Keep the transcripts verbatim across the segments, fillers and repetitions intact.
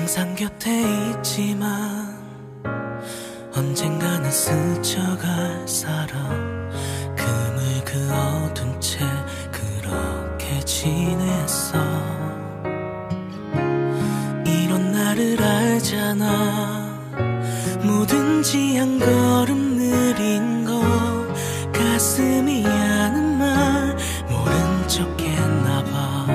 항상 곁에 있지만 언젠가는 스쳐갈 사람. 금을 그어둔 채 그렇게 지냈어. 이런 나를 알잖아. 뭐든지 한 걸음 느린 거 가슴이 아는 말 모른 척 했나봐.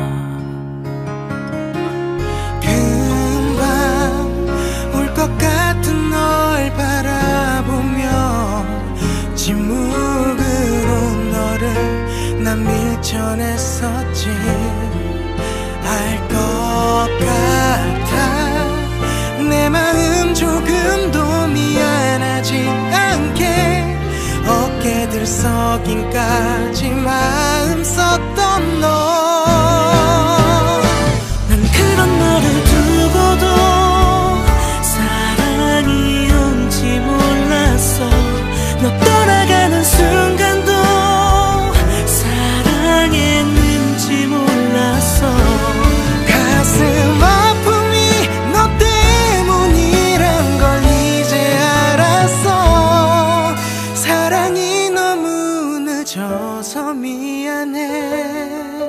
것 같은 널 바라보며 침묵으로 너를 난 밀쳐냈었지. 알 것 같아. 내 마음 조금도 미안하지 않게 어깨 들썩임까지 마음 썼던 너. 난 그런 너를 두고도 너 떠나가는 순간도 사랑했는지 몰랐어. 가슴 아픔이 너 때문이란 걸 이제 알았어. 사랑이 너무 늦어서 미안해.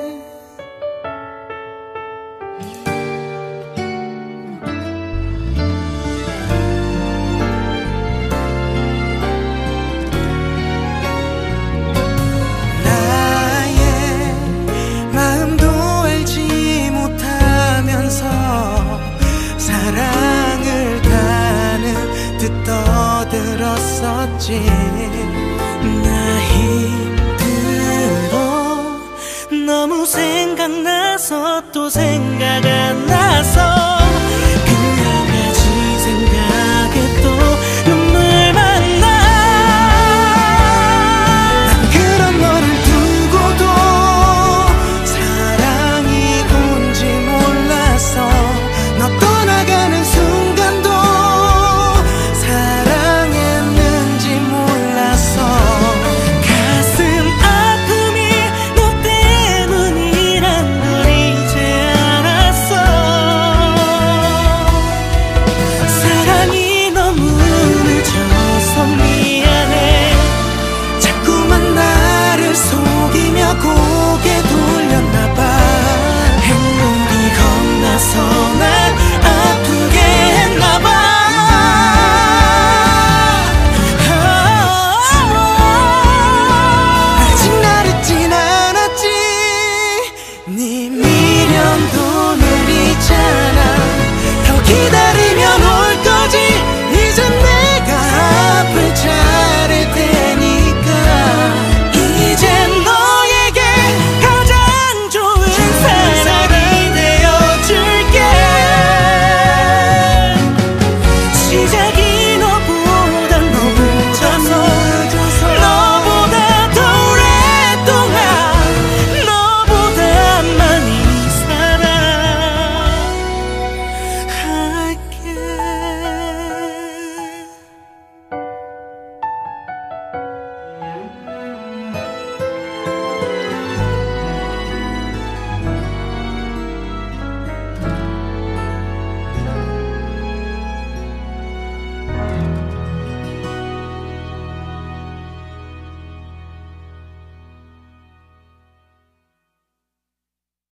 사랑을 가는 듯 떠들었었지. 나 힘들어. 너무 생각나서 또 생각 안 나서